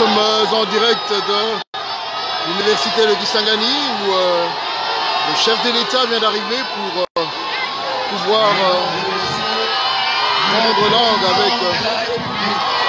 sommes en direct de l'université de Kisangani où le chef de l'État vient d'arriver pour pouvoir prendre langue avec